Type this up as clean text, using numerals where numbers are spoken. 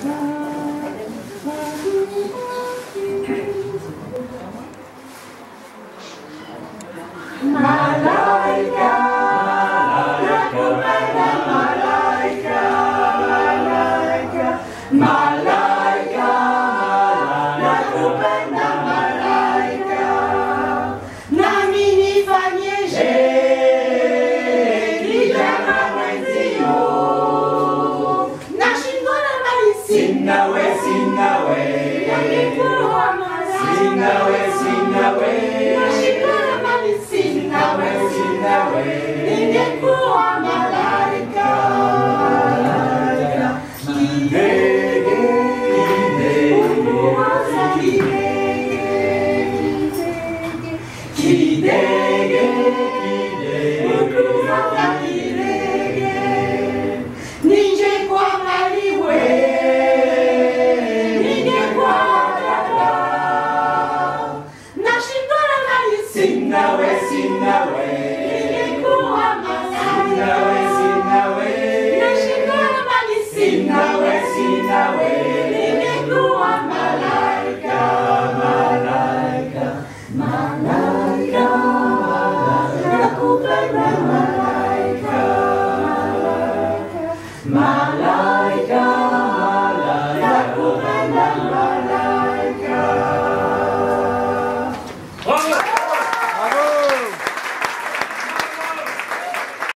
Malaika, nakupenda malaika, malaika, malaika, nakupenda malaika. Nami nifanyeje kijana mwenzio? Nashindwa na mali sinawe, sinawe, ningekuwa malaika. Sinawe,